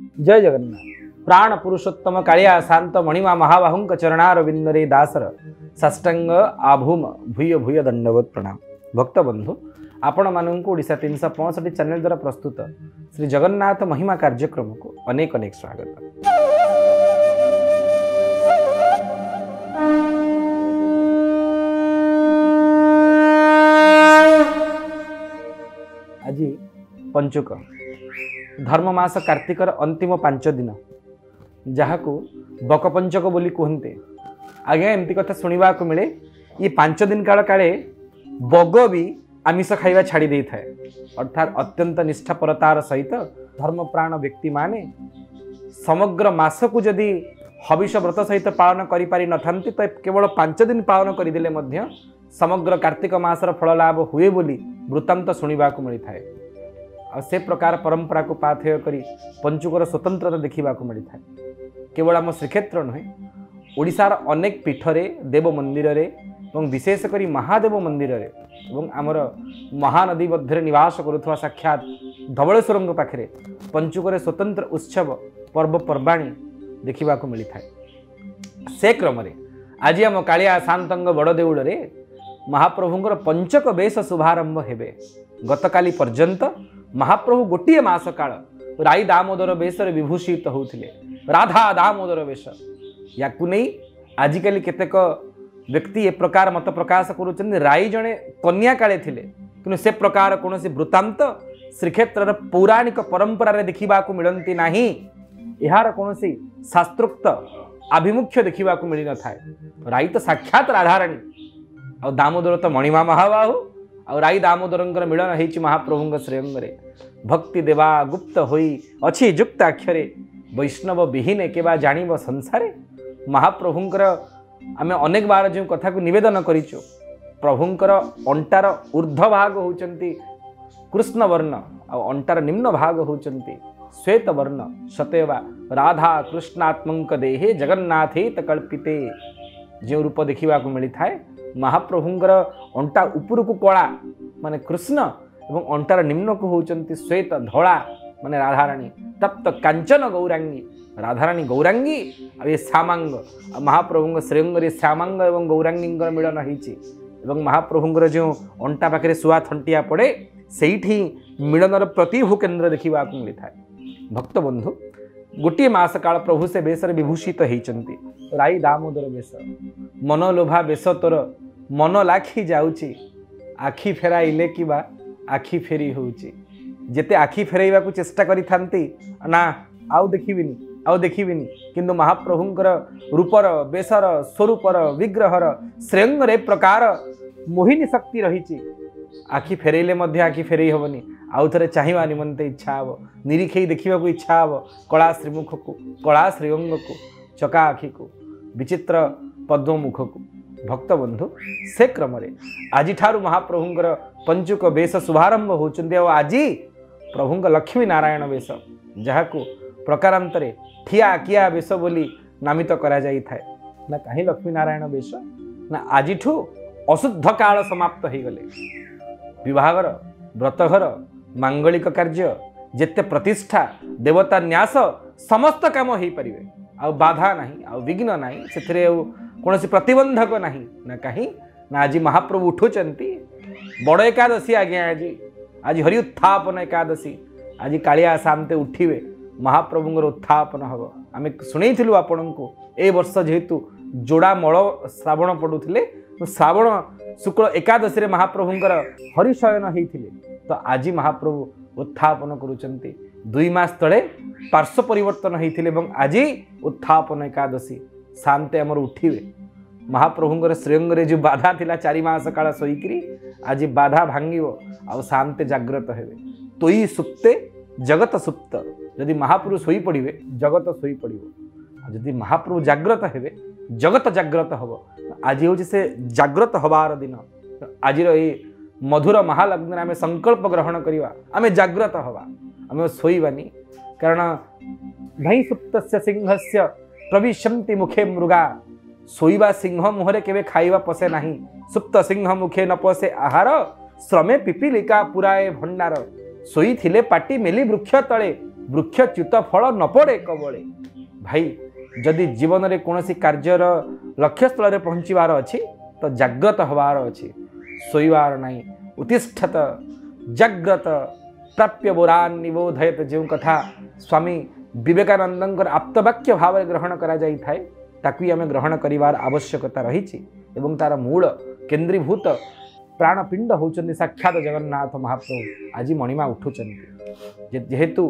जय जगन्नाथ। प्राण पुरुषोत्तम कालिया शांत मणिमा महाबाहुंक चरणारविंदरे दासर साष्टांग आभूम भूय भूय दंडवत प्रणाम। भक्त बंधु आपण मानक ओडिशा 365 चैनल द्वारा प्रस्तुत श्री जगन्नाथ महिमा कार्यक्रम को अनेक अनेक स्वागत। आज पंचुक धर्ममास कार्तिकर अंतिम 5 दिन जहाँ को बकपंचक बोली कहते। आज्ञा एमती कथा शुणा को मिले ये 5 दिन काल काले बग भी आमिष खाइबा छाड़ी दे थाए, अर्थात अत्यंत निष्ठापरतार सहित धर्मप्राण व्यक्ति माने समग्र मास को जदि हविष व्रत सहित पालन करि पारि नथांती तो केवल 5 दिन पालन करदेले मध्य समग्र कार्तिक मासर फल लाभ हुए बोली वृत्तांत शुणा को मिलता है। और से प्रकार परंपरा को पाथेय करी पंचुकर स्वतंत्रता देखा मिलता है। केवल आम श्रीक्षेत्र नुहे ओडिशार अनेक पीठरे देव मंदिर रे एवं विशेषकर महादेव मंदिर रे एवं आमर महानदी मध्य निवास करुवा साक्षात धवलेश्वर पाखे पंचुकर स्वतंत्र उत्सव पर्वपर्वाणी देखा मिलता है। से क्रम आज आम कालिया शांतंग बड़ देउल रे महाप्रभुंकर पंचक बेश शुभारंभ हेबे। गतकाली पर्यंत महाप्रभु गोटे मास काल राई दामोदर बेश विभूषित होते, राधा दामोदर बेश या आजिकल केतेक व्यक्ति ए प्रकार मत प्रकाश करुचंदी राई जड़े कन्या काले थिले, किंतु से प्रकार कौन वृत्तांत श्रीक्षेत्र पौराणिक परंपरा रे देखा मिलती नाही। यार कौन शास्त्रोक्त आभिमुख्य देखा मिल न था। राई तो साक्षात राधाराणी और दामोदर तो मणिमा महाबाहु और राई दामोदर मिलन होती महाप्रभु श्रेयंगरे। भक्ति देवा गुप्त होई अच्छी युक्त अक्षरे वैष्णव विहीने केबा जानिब संसारे। महाप्रभुंकर आमे अनेक बार जो कथा को निवेदन करिचो, प्रभुंकर अंटार ऊर्ध्व भाग होचंती कृष्ण वर्ण और अंटार निम्न भाग होचंती श्वेत वर्ण। सतेवा राधा कृष्णात्मक देहे जगन्नाथे कल्पिते जो रूप देखा मिलता है। महाप्रभुंकर अंटा ऊपर को कला माने कृष्ण एवं अंटार निम्न को होचंती श्वेत धड़ा माने राधाराणी। तप्त कांचन गौरांगी राधाराणी गौरांगी और ये श्यामांग महाप्रभु श्रेयंगर श्यामांग एवं गौरांगी मिलन होती। महाप्रभुंर जो अंटा पाखे सुआ थंटिया पड़े से मिलनर प्रतिभू केन्द्र देखा मिलता है। भक्त बंधु गोटे मास काल प्रभु से बेश विभूषित होती। राई दामोदर बेश मनोलोभा बेश तोर मन लाखी जाऊँची आखि फेराइले किबा आखि फेरी होउची। जेते आखि फेराइबा को चेष्टा करी थांती ना आउ देखिबिनी किंतु महाप्रभुंकर रूपर बेसर स्वरूपर विग्रहर श्रेयंगर प्रकार मोहिनी शक्ति रही। आखि फेरेले मध्य आखि फेरई हेबनी, आउ थे चाहिए निमंते इच्छा हे, निरीखे देखा इच्छा हे कला श्रीमुख को, कला श्रीअंग को, चका आखि को, विचित्र पद्ममुख को। भक्त बंधु से क्रम आज महाप्रभुंकर पंचुक बेश शुभारंभ होचंदी। आज प्रभुंक लक्ष्मी नारायण बेश जहाँ को प्रकारांतरे ठिया किया बेश बोली नामित करा जाई थाए ना। कहीं लक्ष्मी नारायण बेश ना आज अशुद्ध काल समाप्त हो गले। विवाहर व्रतघर मांगलिक कार्य जेते प्रतिष्ठा देवता न्यास समस्त काम हो पारे। आ बाधा नहीं आ विघ्न नहीं से कौन प्रतिबंधक नहीं ना। कहीं ना आज महाप्रभु उठुचंती बड़ एकादशी। आज्ञा आज हरि उत्थापन एकादशी। आज कालिया शांते उठिबे महाप्रभुंर उत्थापन हम। आम शुणु आपण को ए वर्ष जेहेतु जोड़ा मल श्रावण पड़ुले तो श्रावण शुक्ल एकादशी महाप्रभुंकर हरिशयन होते तो आज महाप्रभु उत्थापन करुचंती। 2 मास तले पार्श्व परिवर्तन होते आज उत्थापन एकादशी शांते आमर उठिबे। महाप्रभुंकर श्रेयंगरे जो बाधा थिला 4 मास काल शोईकरी आज बाधा भांगिबो आ शांते जाग्रत हेबे। तोई सुप्ते जगत सुप्त। यदि महाप्रभु शोई पड़े जगत शोई पड़ो, जदि महाप्रभु जाग्रत हेबे जगत जाग्रत हम। आज हूँ से जाग्रत हबार दिन। आज मधुर महालग्न आम संकल्प ग्रहण करवा आम जाग्रत हवा, आम शोईबानी। कारण नहीं सुप्त सिंह से प्रविशंति मुखे मृगा। शोईबा सिंह मुहरे केवे खाइबा पशे नहीं। सुप्त सिंह मुखे न पशे आहार, श्रमे पिपीलिका पुराए भंडार। शोई थिले पाटी मेली वृक्ष तले वृक्षच्युत फल न पड़े कबले। भाई जदि जीवन में कौन कार्यर लक्ष्य स्थल पहुँचबार अच्छी तो जाग्रत हबार अच्छी, शोइबार नहीं। उत्तिष्ठत जाग्रत प्राप्य बोरान निबोधयत जो कथा स्वामी विवेकानंद आप्तवाक्य भाव ग्रहण करा जाई थाए ताकू आम ग्रहण करिवार आवश्यकता रही एवं तार मूल केन्द्रीभूत प्राणपिंड होचंदी साक्षात जगन्नाथ महाप्रभु। आज मणिमा उठुचंदी जेहेतु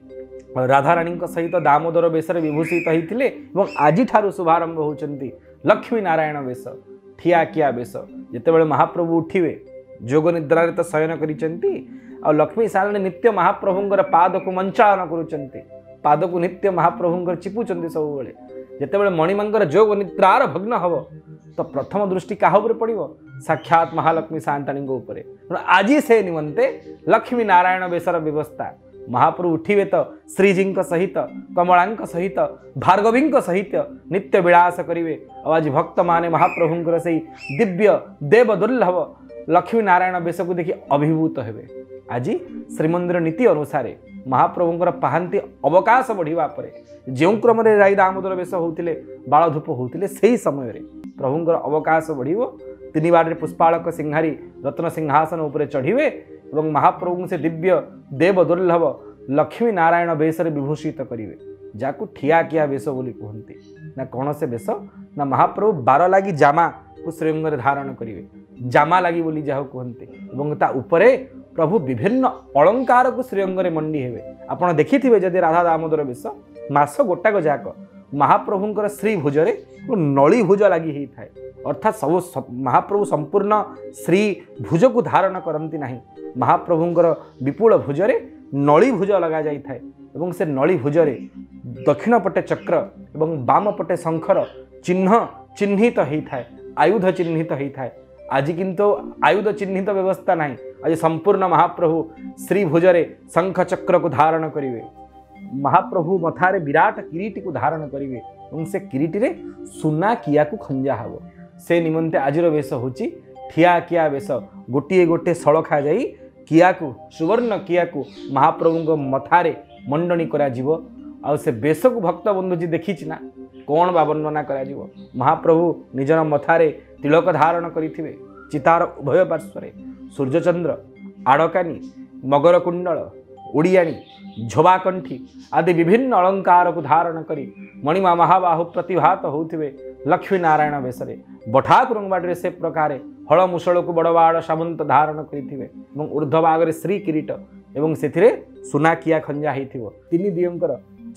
राधाराणी सहित दामोदर वेश विभूषित होते आज ठारू शुभारंभ होचंदी लक्ष्मी नारायण वेश ठिया किया वेश। जितेबाला महाप्रभु उठिवे जोग निद्रा तो शयन करिसेंती आ लक्ष्मी सारणी नित्य महाप्रभुंकर पाद को मंचालन करुचंती, पाद को नित्य महाप्रभुंकर चिपुचंती सब बेले। जितेबाला मणिमांकर जोग निद्रार भग्न हब तो प्रथम दृष्टि क्या उपर पड़ो, साक्षात महालक्ष्मी सांताणी उपरे। आज से निमंते लक्ष्मी नारायण वेशर व्यवस्था महाप्रभु उठिवे तो श्रीजी सहित कमला सहित भार्गवी सहित नित्य विलास करेंगे। आज भक्त माने महाप्रभुंकर से दिव्य देव दुर्लभ लक्ष्मी नारायण वेश को देखि अभिभूत हेबे। आज श्रीमंदिर नीति अनुसार महाप्रभुंकर पाहांती अवकाश बढ़िया जो क्रम राई दामोदर वेश होते बालधूप होते से समय प्रभुंकर अवकाश बढ़िव। तीन बार पुष्पालक सिंहारी रत्न सिंहासन उपर चढ़िवे एवं महाप्रभु से दिव्य देव दुर्लभ लक्ष्मी नारायण वेश विभूषित करेंगे, जाकू ठिया किया वेश बोली कहते ना कौन से वेश ना महाप्रभु बार लगी जामा को श्रीअंग धारण करेंगे, जामा लगी बोली जहाँ कहते एवं ता उपरे प्रभु विभिन्न अलंकार को श्रीअंग मंडी हेबे। आपण देखिथिबे जदि राधा दामोदर वेश मास गोटाक जाक महाप्रभुंकर श्री भुजरे नली भुज लगी ही थाए, अर्थात सब महाप्रभु संपूर्ण श्री भुज को धारण करती नहीं। महाप्रभुंकर विपुल भुजरे नली भुज लगा जाई थाए एवं से नली भुजरे दक्षिण पटे चक्र एवं बाम पटे शंखर चिन्ह चिन्हित ही थाए, आयुध चिन्हित ही थाए। आज किंतु आयुध चिन्हित व्यवस्था नहीं। आज संपूर्ण महाप्रभु श्री भुजरे शंख चक्र को धारण करेंगे, महाप्रभु मथारे विराट किरीटी को धारण करेंगे और से किरीटी रे सुना किया को खंजा हब। से निमंते आजिर वेश होची ठिया किया वेश। गोटे गोटे सड़खा जाई किया को सुवर्ण किया को महाप्रभु मथारे मंडनी करा जीवो। आ से वेश को भक्त बंधु जी देखी ना कौन बा वर्णना करा जीवो। महाप्रभु निजर मथारे तिलक धारण करिथिबे, चितार उभय पार्श्वरे सूर्यचंद्र आड़कानी मगर कुंडल ओडियाणी झोबाकंठी आदि विभिन्न अलंकार को धारण करी मणिमा महाबाहु प्रतिभात होते लक्ष्मी नारायण वेशरे बठाकुरंगबाड़ी से प्रकार हल मुसल को बड़बाड़ सामंत धारण करेंगे ऊर्ध्वभाग श्री किरीट एवं से सुना किया खंजा हो। तीन दिवंकर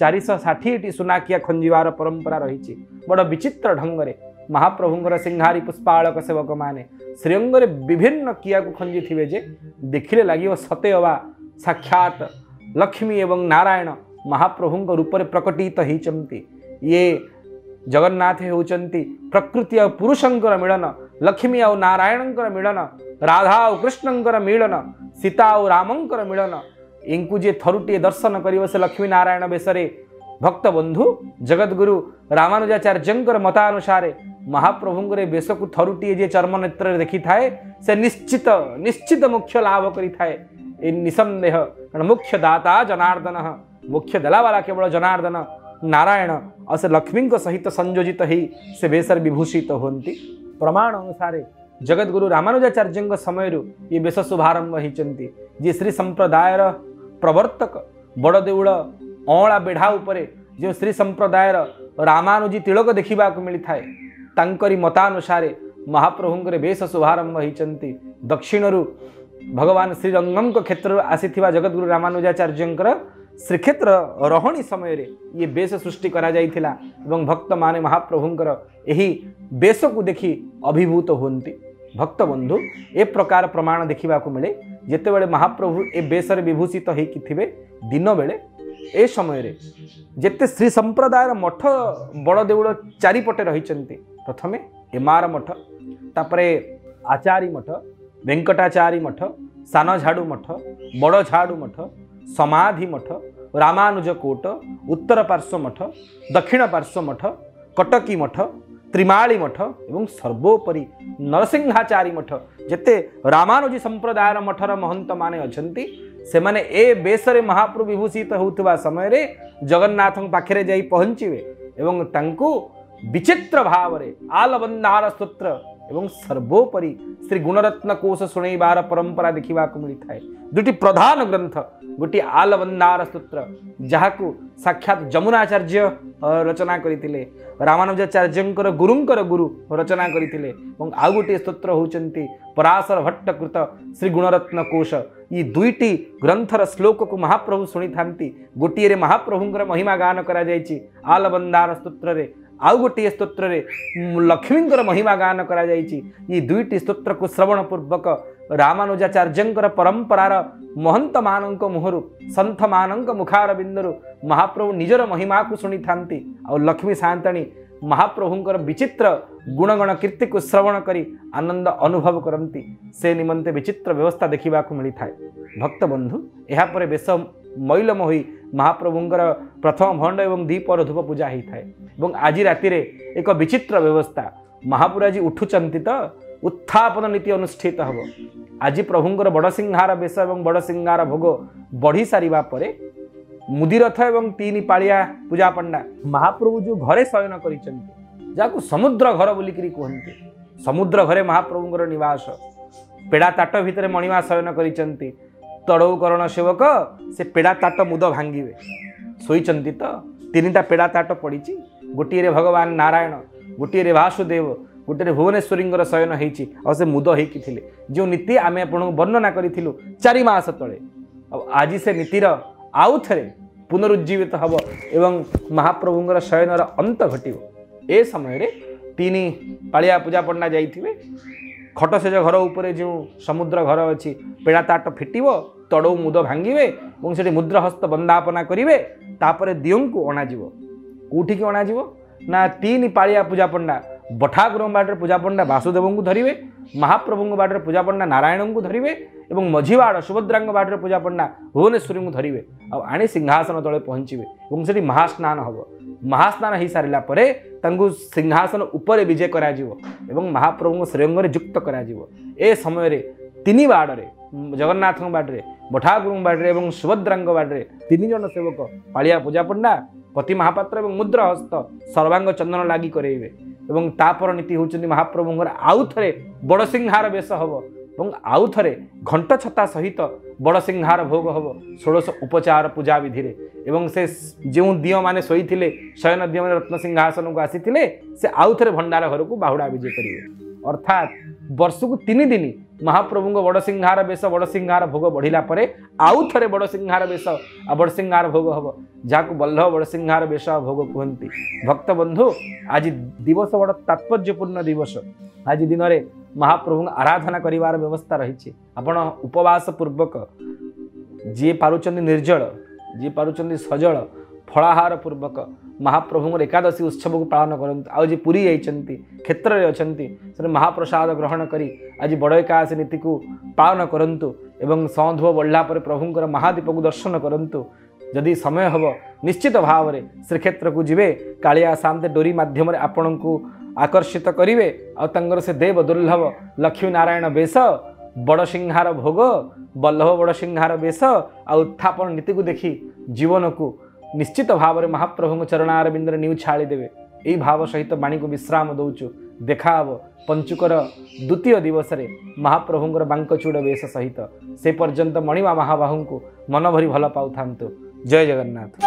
460 सुनाकिया खंजीवार परंपरा रही। बड़ विचित्र ढंग महाप्रभुंर सिंहारी पुष्पालक सेवक माने श्रीअंग विभिन्न किया को खंजी थे जे देखिले लगे सते अवा साक्षात लक्ष्मी एवं नारायण महाप्रभु रूप में प्रकटित होती। ये जगन्नाथ होचंती प्रकृति और पुरुषंकर मिलन, लक्ष्मी और नारायणंकर मिलन, राधा और कृष्णंकर मिलन, सीता और रामंकर मिलन। इनको जे थरुटे दर्शन करिव से लक्ष्मी नारायण बेसरे भक्त बंधु जगद्गुरु रामानुजाचार्यंकर मतानुसारे महाप्रभुंकर बेश को थरुटे जे चर्म नेत्र देखी थाए से निश्चित निश्चित मोक्ष लाभ करि थाए। निसंदेह कारण मुख्य दाता जनार्दन, मुख्य दलावाला केवल जनार्दन नारायण और से लक्ष्मी सहित संयोजित ही से बेसर विभूषित होती। प्रमाण अनुसार जगद्गुरु रामानुजाचार्य समय ये बेस शुभारंभ होती। जे श्री संप्रदायर प्रवर्तक बड़ देउल अँला बेढ़ा उपरे जो श्री संप्रदायर रामानुजी तिलक देखा मिलता है तांकरी मतानुसारे महाप्रभुंकर बेस शुभारंभ होती। दक्षिणरू भगवान श्रीरंगम क्षेत्र आसीथिबा जगद्गुरु रामानुजाचार्यंकर श्रीक्षेत्र रहणी समय रे ये बेस सृष्टि करा जाइथिला एवं भक्त माने महाप्रभुंकर एही बेस को देखि अभिभूत होती। भक्त बंधु ए प्रकार प्रमाण देखा मिले जेतेबेले महाप्रभु ए बेसर विभूषित होइथिबे दिन बेले ए समय रे जेते श्री संप्रदायर मठ बड़ देउल चारिपटे रहिचंती। प्रथमे एमार मठ, तापरे आचारी मठ, वेंकटाचारी मठ, सान झाड़ू मठ, बड़ झाड़ू मठ, समाधि मठ, रामानुज कोट, उत्तर पार्श्व मठ, दक्षिण पार्श्व मठ, कटकी मठ, त्रिमाली मठ एवं सर्वोपरि नरसिंहाचारी मठ जेते रामानुजी संप्रदायर मठर महंत माने अछंती से माने ए बेसरे महाप्रभु विभूषित होउथबा समय रे जगन्नाथ पाखरे जाई पहुँचे एवं तांको विचित्र भाव रे आलबंदार स्तोत्र एवं सर्वोपरि श्री गुणरत्न कोश शुणैबार परंपरा देखा मिली थाए। दुटी प्रधान ग्रंथ गोटे आलबंदार स्तोत्र जहाकू साक्षात जमुनाचार्य रचना करथिले, रामानुजाचार्यंकर गुरुंकर गुरु रचना करथिले एवं आउ गोटे स्तोत्र होचंती पराशर भट्टकृत श्री गुणरत्न कोश। ये दुईटी ग्रंथर श्लोक को महाप्रभु शुणी थांती। गोटे रे महाप्रभुंकर महिमा गान करा जायछि आलबंदार स्तोत्र रे, आउ गोटे स्तोत्र रे लक्ष्मींकर महिमा गान करा जायछि। ये दुईटी स्तोत्र को श्रवण पूर्वक रामानुजाचार्यंकर परंपरार महंत मानक मुहरु संत मानक मुखार बिंदरु महाप्रभु निजर महिमा को शुणी थांती। आ लक्ष्मी सांताणी महाप्रभुंकर विचित्र गुणगण कीर्ति को श्रवण करी आनंद अनुभव करती। से निमंते विचित्र व्यवस्था देखा मिली थाए। भक्त बंधु या बेश मैलम हो महाप्रभुंकर प्रथम भंड एवं दीपर धूप पूजा होता है। आज राति एक विचित्र व्यवस्था महापुर आज उठुचंती तो उत्थापन नीति अनुष्ठित हम। आज प्रभुंकर बड़ सिंहार बेश एवं बड़ सिंहार भोग बढ़ी सारिबा परे मुदिरथ एवं तीन पालिया पूजा पंडा महाप्रभु जो घरे शयन करिसेंती जाको समुद्र घर बोलिकरी कहते। समुद्र घरे महाप्रभुंकर निवास पेड़ा ताट भितर मणिमा शयन करिसेंती। तड़ौकरण सेवक से पेड़ा ताट मुद भांगिवे शोइचंती तो तीनटा पेड़ा ताट पड़ी। गोटे रे भगवान नारायण, गोटे रे वासुदेव, गोटे रे भुवनेश्वरी शयन होती और से मुद होती थे जो नीति आम आपको वर्णना करूँ 4 मास तले। आज से नीतिर आउ थे पुनरुज्जीवित हम एवं महाप्रभुंर शयनर अंत घटो। ए समय रे 3 पालिया पूजा पंडा जाइथिबे। खटसेज घर उपरे जो समुद्र घर अच्छी पेड़ा ताट फिटिव तड़ौ मुद भांगे और से मुद्रहस्त बंदापना करेंगे। तापर दियों को अणाज कौटी की अणाज ना 3 पालिया पूजा पंडा बठाकुर बाटे पूजा पंडा वासुदेव को धरिवे, महाप्रभु बाटे पूजा पंडा नारायण को धरिवे एवं मझीवाड़ सुभद्रा बाटे पूजा पंडा भुवनेश्वरी को धरिवे आनी सिंहासन तले पहुँचे और से महास्नान हम। महास्नान हो सारा पर सिंहासन उपर विजय करा एवं महाप्रभु श्रेयंग युक्त करा। ए समय रे 3 बाड़े जगन्नाथ बाटे बठाकुर बाटे और सुभद्रा बाटे 3 जन सेवक पालिया पूजा पंडा पति महापात्र और मुद्रहस्त सर्वांग चंदन लगी करेबे एवं तापर नीति होउचंदी महाप्रभुंकर आउ थे बड़ सिंहार बेश हम और आउ थे घंट छता सहित बड़ सिंहार भोग हम 16 उपचार पूजा विधि एवं से जो दियो माने शोइथिले शयन दियो माने रत्न सिंहासन को आसीथिले से आउ थे भंडार घर को बाहुड़ा विजय करेंगे। अर्थात वर्ष को 3 दिन महाप्रभु बड़ सिंहार बेश बड़ सिंहार भोग बढ़िला परे आउ थे बड़ सिंहार बेश आ बड़ सिंहार भोग हम जहाँ बल्लभ बड़ सिंहार बेश भोग कहती। भक्त बंधु आज दिवस बड़ तात्पर्यपूर्ण दिवस। आज दिन में महाप्रभु आराधना करिवार व्यवस्था रही। आपण उपवास पूर्वक जी पारुचंदी निर्जल जी पारुचंदी सजल फलाहार पूर्वक महाप्रभु एकादशी उत्सव को पालन करते। आज पुरी जाइछंती क्षेत्र में अछंती से महाप्रसाद ग्रहण करी आज बड़ एकादशी नीति को पालन करंतु एवं सौंधव बढ़ला पर प्रभुंकर महादीप को दर्शन करंतु। जदि समय हम निश्चित भाव में श्रीक्षेत्र को जीवे कालिया शांति डोरी माध्यम आपण को आकर्षित करेंगे और से देव दुर्लभ लक्ष्मी नारायण बेश बड़ सिंहार भोग बल्लभ बड़ सिंहार बेश आ उत्थापन नीति को देखी जीवन को निश्चित भाव में महाप्रभु चरणार बिंदर न्यू छाड़ी देवे। यही भाव सहित बाणी को विश्राम दौचु। देखा पंचुकर द्वितीय दिवस रे महाप्रभुंर बांकचूड़ बेश सहित से पर्यंत मणिमा महाबाहू को मन भरी भल पाऊ था। जय जगन्नाथ।